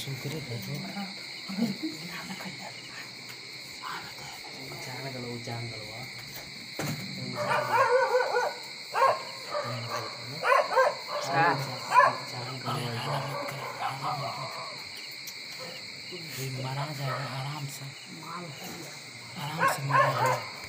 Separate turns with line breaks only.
शुक्र है जो मरा जाएगा आराम से मारा जाएगा।